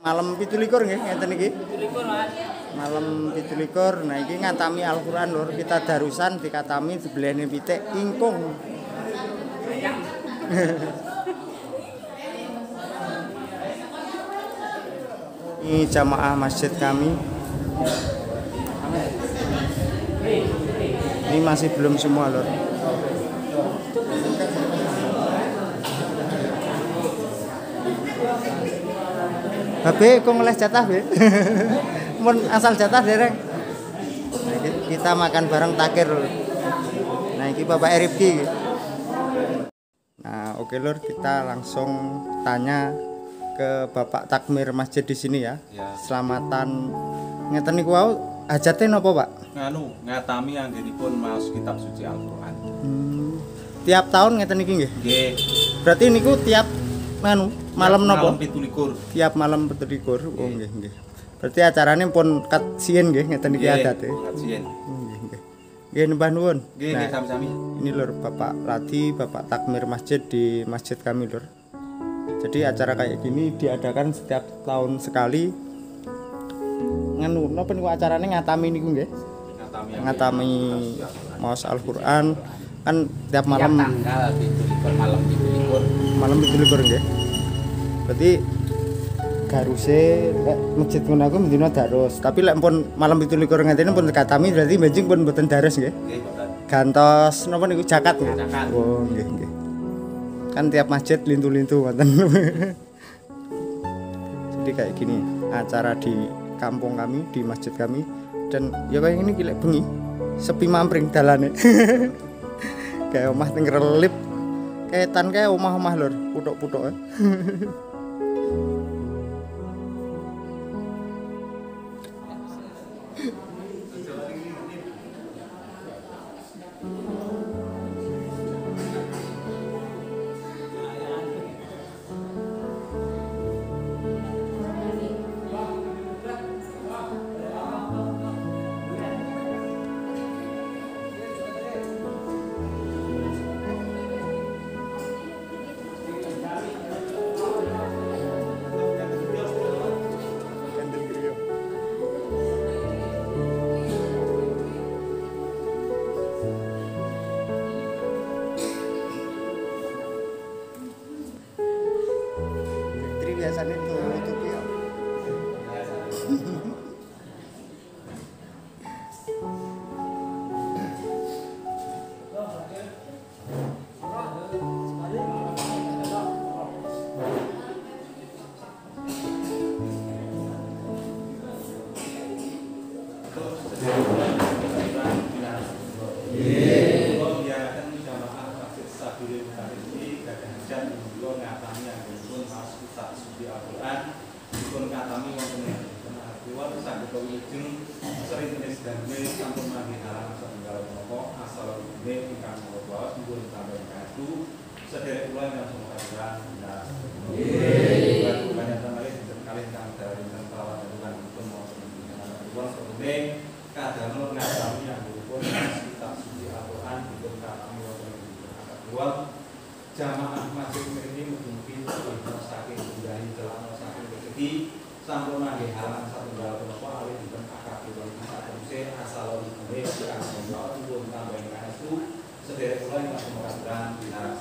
Malam 17 nggih ngeten iki. 17 Mas. Malam 17. Nah iki ngatami Al-Qur'an lur. Kita darusan dikatami sebelahne pitik ingkung. Ini jamaah masjid kami. Ini masih belum semua lur. Babe kok ngeles jatah be? Mun asal jatah dereng. Nah, kita makan bareng takir lur. Nah ini Bapak Rifki. Nah oke lur, kita langsung tanya ke Bapak Takmir masjid di sini ya. Selamatan ngeten niku wau hajate napa Pak? Ngatami anggenipun maos kitab suci Al-Qur'an. Tiap tahun ngeten iki nggih? Nggih. Berarti niku tiap malam napa? Malam 17. Tiap malam 17. Oh nggih nggih. Berarti acarane pun kat sien nggih ngeten iki adate. Kat sien. Nggih nggih. Nggih nembah nuwun. Nggih nggih sami-sami. Ini lur Bapak Ladi, Bapak Takmir masjid di masjid kami lur. Jadi acara kayak gini diadakan setiap tahun sekali. Nganu napa niku acarane ngatami niku nggih? Ngatami maos Al-Qur'an kan tiap malam tanggal 17 malam 17. Malam 17 nggih. Berarti garuse lek masjid ngono aku mendina darus, tapi lek pun malam 17 ngentene pun katami berarti benjing pun mboten darus nggih. Nggih, mboten. Gantos napa niku zakat nggih. Zakat. Oh nggih nggih. Kan tiap masjid lintu-lintu ngoten. Jadi kayak gini acara di kampung kami, di masjid kami, dan ya kayak gini lek bengi sepi mampring dalane. Kayak omah teng relip. Kayak tan kayak omah-omah lur, putuk-putuk. Biasanya tutup ya. Jamaah masjid ini mungkin saking budaya celana saking rezeki sampun nggih halaman satunggal punapa alih dipun akabipun sateruse asal ibune kang Allah pun tambah kaestu sedherek kula ingkang sumekaten dinaras.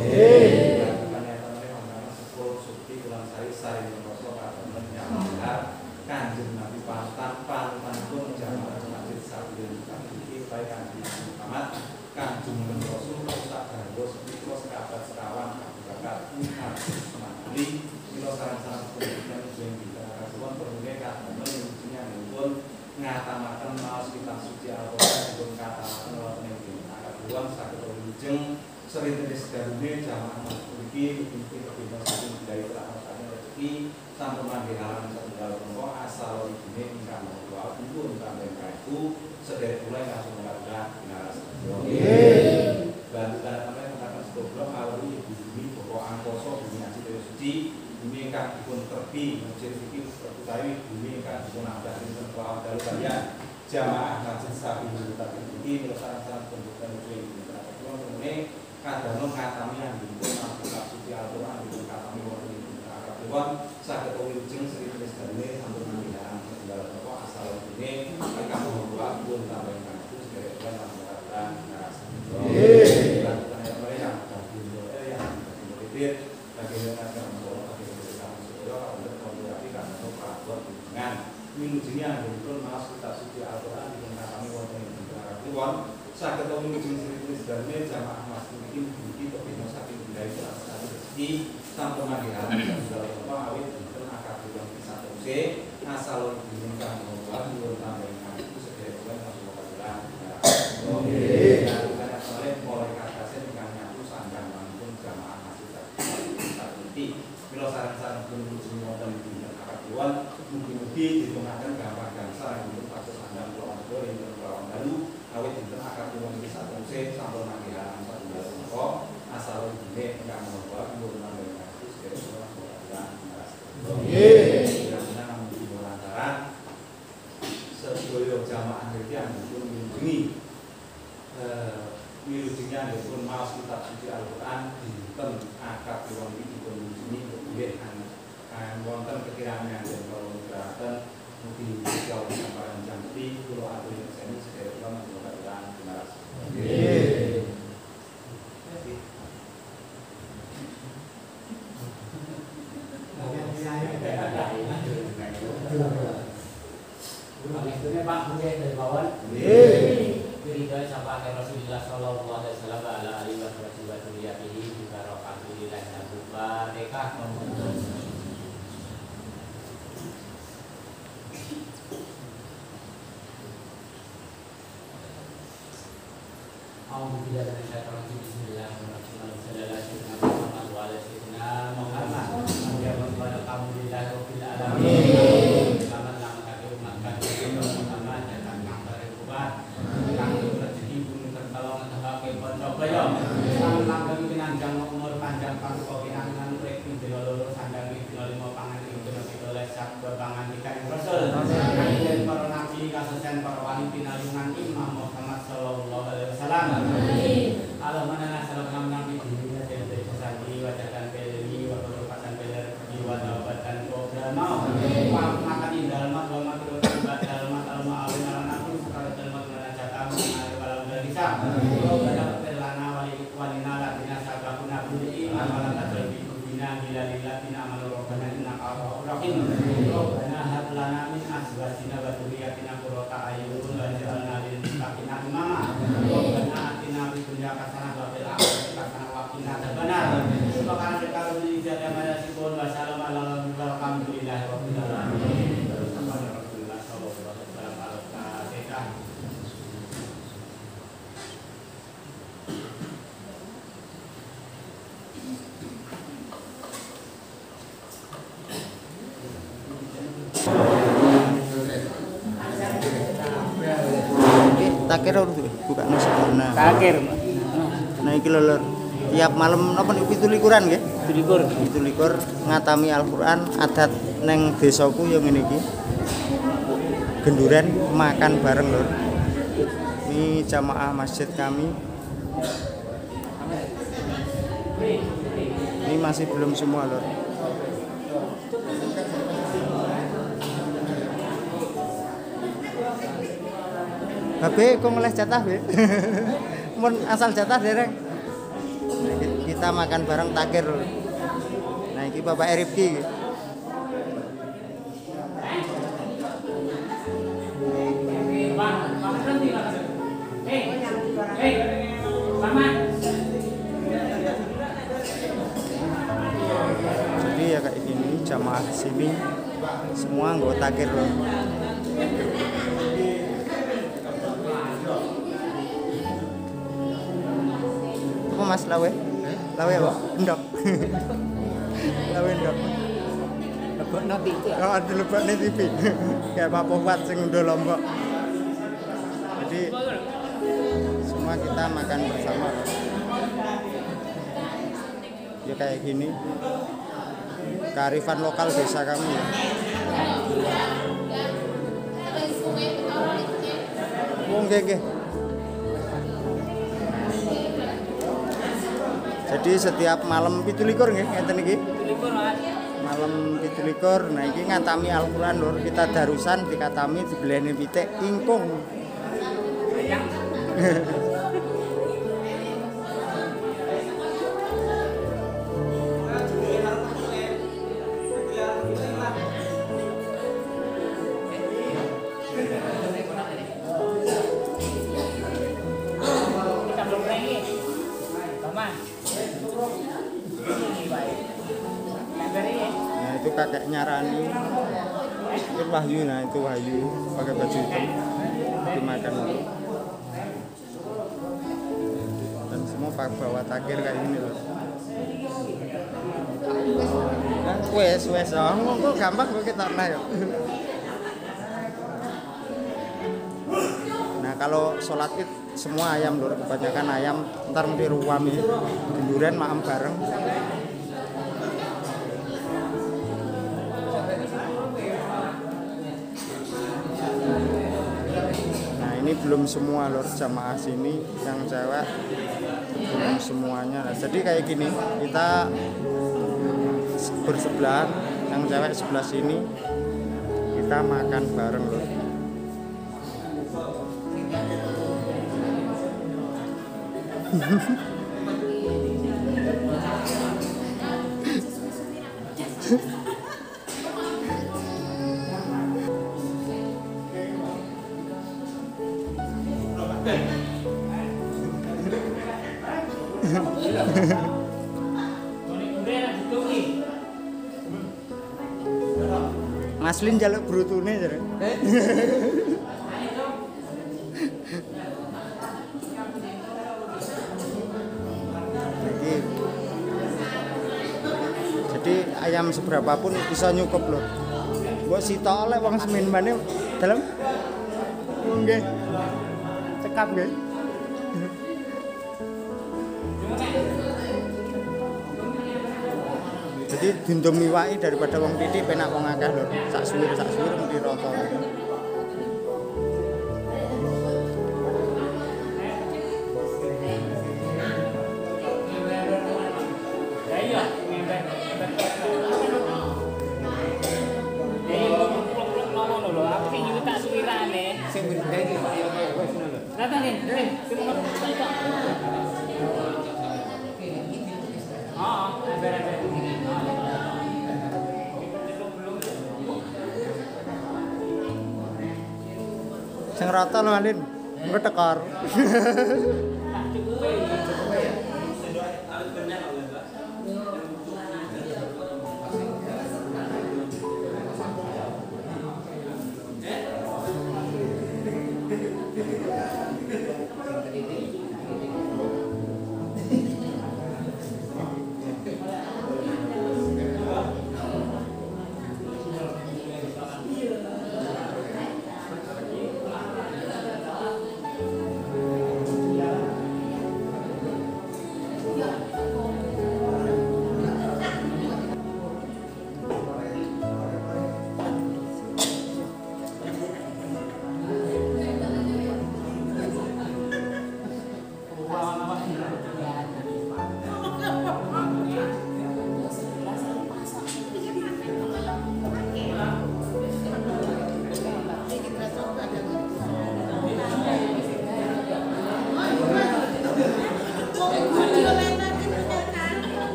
Kanjeng Nabi pantanipun jamaah masjid saking iki baik Kanjeng Muhammad Kanjeng Rasul sak garwa sepiko sekabat sekawan bakal semangali kilo sarang-sarang pendidikan yang dikatakan perlunya kata menyucinya pun ngatamakan maos kitab suci Al-Qur'an pun katamakan wonten ing akad uang saged wilujeng serintis darune jamaah masjid iki kebebas saking budaya laksanane rezeki sampun mangke halaman satunggal punika asal ibune ingkang maha pun tambah kaitu sedherek kula ingkang sumekaten dinaras. Bantu sampai mengatakan sekolah awal ibu bumi pokok angkoso bumi aji suci bumi ingkang dipun terbi masjid iki utawi bumi ingkang dipun ambani kelawan dalu kaliyan jamaah masjid sapi tapi iki melesarkan pembukaan uji ini kadang ngatami anggenipun kitab suci Al-Qur'an dipun katami wonten ing akad saged wilujeng sering buat hubungan wilujeng anggenipun maos kitab suci Al-Qur'an dipun kami wonten ing Arab Kulon saged wilujeng sri sedherek jamaah masjid iki mugi kepindah saking wilayah salah rezeki sampun manggihan saged awit dinten akad bulan kisah tuse asal dinten kang Allah nyuwun tambahan itu sedherek lan Rasulullah. Amin. Mulai katasen ingkang nyatu sandang mangkun jamaah masjid sakniki mila sareng-sareng pun wilujeng wonten dinten akad bulan mugi-mugi ditemukan gampang gangsal untuk kasus sandang kula ing kelawan dalu awit dinten akad bulan kisah tuse sampun manggihan satunggal menika asal dene ingkang Allah nyuwun tambahan itu sedherek lan Rasulullah. Amin. Sedaya jamaah yang dipun wilujeng wilujengnya dipun maos kitab suci Al-Qur'an dinten akad wong iki dipun wilujeng nggih wonten kekirangan yang kula aturaken mugi jauh samparan janti kula aturi seni sedherek lan mudah-mudahan benaras. Nggih. Pak mungkin dari bawah. Ridho sapa ke Rasulullah sallallahu alaihi wasallam ala alihi wa sahbihi bi barakatihi lan barokah. Alhamdulillah dan syukur bismillahirrahmanirrahim sallallahu alaihi wasallam Muhammad ya rabbal alhamdulillah rabbil alamin selamat kami umatkan Muhammad dan kang berkuat kang rezeki gunung tertolong sebagai pondok kaya sang langgeng pinanjang umur panjang pangko pinangan urip pindha loro sandang pindha lima pangan ing pindha oleh sak bebangan ikan rasul kanjeng para nabi kasesen para wali pinayungan Imam Muhammad sallallahu alaihi wasallam. Allahumma salam nabi dunia dan sandi wajakan beli wa berpatan beler jiwa dapatan programa wa makan indal mat wa makro badal mat al ma'alun ala nabi sekara dalmat menajatan ala walau bisa wa pada perlana walina latina sabakuna budi amalan tajal bina bila lillatina amal rabbana innaka rahim rabbana hab lana min azwajina wa dzurriyyatina qurrata a'yun waj'alna lil muttaqina imama rabbana atina fid dunya hasanah wa fil akhirati hasanah wa qina adzabannar subhana rabbika rabbil izzati amma yasifun wa salamun alal mursalin walhamdulillahi rabbil alamin. Rasulullah sallallahu alaihi wasallam al-Fatihah. Takir urut buka nasi nah. Takir. Nah iki lho Lur. Tiap malam napa niku 17-an nggih? 17 ngatami Al-Qur'an adat neng desaku ya ngene iki. Genduren makan bareng Lur. Ini jamaah masjid kami. Ini masih belum semua Lur. Babe kok ngeles jatah be? Mun asal jatah dereng. Kita makan bareng takir. Nah iki Bapak Rifki. Jadi ya kayak gini jamaah sini semua anggota takir loh. Apa Mas lawe? Lawe apa? Endok. Lawe endok. Lebokno TV. Oh, ada lebokne TV. Kayak Pak Pohwat sing udah Lombok. Jadi semua kita makan bersama. Ya kayak gini. Kearifan lokal desa kami ya. Oh, nggih. Jadi setiap malam 17 nggih ngeten iki. 17 Mas. Malam 17 nah iki ngatami Al-Qur'an Lur, kita darusan dikatami dibeleni pitik ingkung. nyarani itu Wahyu, nah itu Wahyu pakai baju hitam dimakan dulu. Dan semua bawa takir kayak gini loh. Nah, wes kok gampang kok kita nah ya. Nah kalau sholat id semua ayam lho, kebanyakan ayam, ntar mesti ruam ya, duluran maam bareng. Nah ini belum semua lho jamaah sini yang cewek belum semuanya. Nah, jadi kayak gini kita bersebelahan, yang cewek sebelah sini kita makan bareng loh. Maslin jaluk brutune jare. Jadi ayam seberapapun bisa nyukup loh. Mbok sitok oleh wong semen mane dalam. Nggih. Cekap nggih. Jadi dindum miwaki daripada wong titik penak wong akeh lho. Sak suwir mesti rata. Sing rata lho Alin, engko tekor.